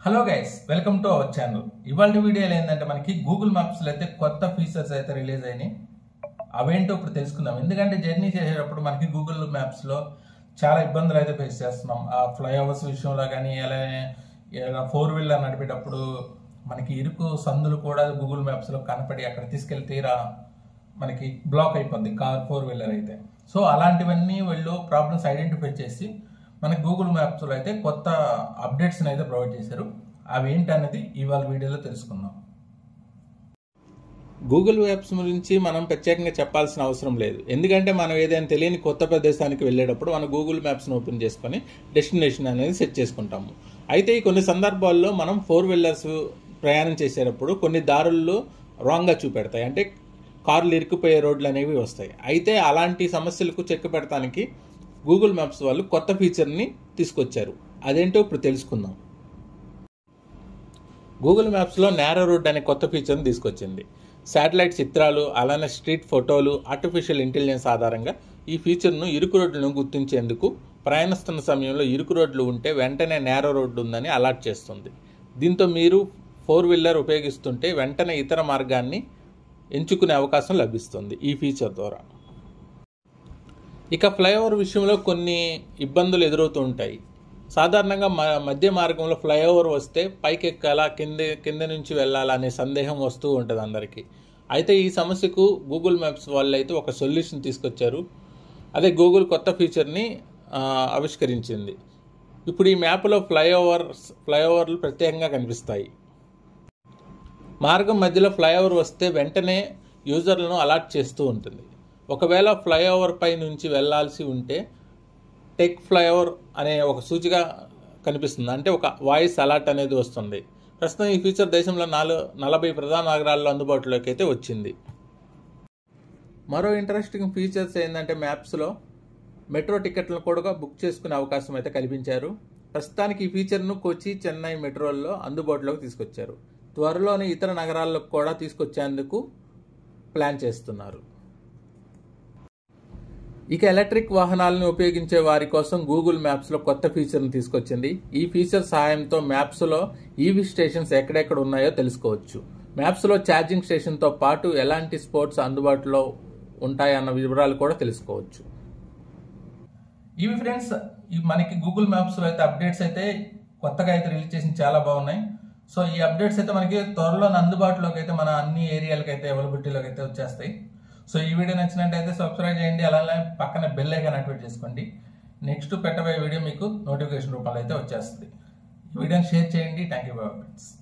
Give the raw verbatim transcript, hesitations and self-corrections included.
Hello guys, welcome to our channel. ఇవాళ వీడియోలో ఏంటంటే మనకి గూగుల్ మ్యాప్స్లో అయితే కొత్త ఫీచర్స్ అయితే రిలీజ్ అయినాయి. అవేంటో ఇప్పుడు తెలుసుకుందాం. ఎందుకంటే జర్నీ చేసేటప్పుడు మనకి గూగుల్ మ్యాప్స్లో చాలా ఇబ్బందులు అయితే ఫేస్ చేస్తున్నాం. ఆ ఫ్లైఓవర్స్ విషయంలో కానీ, ఎలా ఫోర్ వీలర్ నడిపేటప్పుడు మనకి ఇరుకు సందులు కూడా గూగుల్ మ్యాప్స్లో కనపడి అక్కడ తీసుకెళ్లి తీరా మనకి బ్లాక్ అయిపోద్ది కార్ ఫోర్ వీలర్ అయితే. సో అలాంటివన్నీ వీళ్ళు ప్రాబ్లమ్స్ ఐడెంటిఫై చేసి మనకి గూగుల్ మ్యాప్స్లో అయితే కొత్త అప్డేట్స్ని అయితే ప్రొవైడ్ చేశారు. అవి ఏంటనేది ఇవాళ వీడియోలో తెలుసుకుందాం. గూగుల్ మ్యాప్స్ గురించి మనం ప్రత్యేకంగా చెప్పాల్సిన అవసరం లేదు. ఎందుకంటే మనం ఏదైనా తెలియని కొత్త ప్రదేశానికి వెళ్ళేటప్పుడు మనం గూగుల్ మ్యాప్స్ని ఓపెన్ చేసుకొని డెస్టినేషన్ అనేది సెట్ చేసుకుంటాము. అయితే ఈ కొన్ని సందర్భాల్లో మనం ఫోర్ వీలర్స్ ప్రయాణం చేసేటప్పుడు కొన్ని దారుల్లో రాంగ్గా చూపెడతాయి. అంటే కార్లు ఇరుక్కుపోయే రోడ్లు అనేవి వస్తాయి. అయితే అలాంటి సమస్యలకు చెక్ పెడతానికి గూగుల్ మ్యాప్స్ వాళ్ళు కొత్త ఫీచర్ని తీసుకొచ్చారు. అదేంటో ఇప్పుడు తెలుసుకుందాం. గూగుల్ మ్యాప్స్లో నేరో రోడ్ అనే కొత్త ఫీచర్ని తీసుకొచ్చింది. శాటిలైట్ చిత్రాలు, అలానే స్ట్రీట్ ఫోటోలు, ఆర్టిఫిషియల్ ఇంటెలిజెన్స్ ఆధారంగా ఈ ఫీచర్ను ఇరుకు రోడ్లను గుర్తించేందుకు ప్రయాణిస్తున్న సమయంలో ఇరుకు రోడ్లు ఉంటే వెంటనే నేరో రోడ్డు ఉందని అలర్ట్ చేస్తుంది. దీంతో మీరు ఫోర్ వీలర్ ఉపయోగిస్తుంటే వెంటనే ఇతర మార్గాన్ని ఎంచుకునే అవకాశం లభిస్తుంది ఈ ఫీచర్ ద్వారా. ఇక ఫ్లైఓవర్ విషయంలో కొన్ని ఇబ్బందులు ఎదురవుతూ ఉంటాయి. సాధారణంగా మధ్య మార్గంలో ఫ్లైఓవర్ వస్తే పైకి ఎక్కాలా, కింద కింద నుంచి వెళ్ళాలా అనే సందేహం వస్తూ ఉంటుంది అందరికీ. అయితే ఈ సమస్యకు గూగుల్ మ్యాప్స్ వాళ్ళు అయితే ఒక సొల్యూషన్ తీసుకొచ్చారు. అదే గూగుల్ కొత్త ఫీచర్ని ఆవిష్కరించింది. ఇప్పుడు ఈ మ్యాప్లో ఫ్లైఓవర్స్ ఫ్లైఓవర్లు ప్రత్యేకంగా కనిపిస్తాయి. మార్గం మధ్యలో ఫ్లైఓవర్ వస్తే వెంటనే యూజర్లను అలర్ట్ చేస్తూ ఉంటుంది. ఒకవేళ ఫ్లైఓవర్ పై నుంచి వెళ్లాల్సి ఉంటే టెక్ ఫ్లైఓవర్ అనే ఒక సూచిక కనిపిస్తుంది. అంటే ఒక వాయిస్ అలర్ట్ అనేది వస్తుంది. ప్రస్తుతం ఈ ఫీచర్ దేశంలో నాలుగు నలభై ప్రధాన నగరాల్లో అందుబాటులోకి అయితే వచ్చింది. మరో ఇంట్రెస్టింగ్ ఫీచర్స్ ఏంటంటే మ్యాప్స్లో మెట్రో టికెట్లను కూడా బుక్ చేసుకునే అవకాశం అయితే కల్పించారు. ప్రస్తుతానికి ఈ ఫీచర్ను కొచ్చి, చెన్నై మెట్రోల్లో అందుబాటులోకి తీసుకొచ్చారు. త్వరలోనే ఇతర నగరాలకు కూడా తీసుకొచ్చేందుకు ప్లాన్ చేస్తున్నారు. ఇక ఎలక్ట్రిక్ వాహనాలను ఉపయోగించే వారి కోసం గూగుల్ మ్యాప్స్లో కొత్త ఫీచర్ని తీసుకొచ్చింది. ఈ ఫీచర్ సహాయంతో మ్యాప్స్లో ఈవీ స్టేషన్స్ ఎక్కడెక్కడ ఉన్నాయో తెలుసుకోవచ్చు. మ్యాప్స్లో ఛార్జింగ్ స్టేషన్తో పాటు ఎలాంటి స్పోర్ట్స్ అందుబాటులో ఉంటాయన్న వివరాలు కూడా తెలుసుకోవచ్చు. ఇవి ఫ్రెండ్స్, మనకి గూగుల్ మ్యాప్స్లో అయితే అప్డేట్స్ అయితే కొత్తగా అయితే రిలీజ్ చేసి చాలా బాగున్నాయి. సో ఈ అప్డేట్స్ అయితే మనకి త్వరలో అందుబాటులోకి అయితే మన అన్ని ఏరియాలకి అయితే అవైలబిలిటీలోకి అయితే వచ్చేస్తాయి. సో ఈ వీడియో నచ్చినట్టయితే సబ్స్క్రైబ్ చేయండి, అలానే పక్కన బెల్ ఐకాన్ యాక్టివేట్ చేసుకోండి. నెక్స్ట్ పెట్టబోయే వీడియో మీకు నోటిఫికేషన్ రూపంలో అయితే వచ్చేస్తుంది. ఈ వీడియోని షేర్ చేయండి. Thank you very much.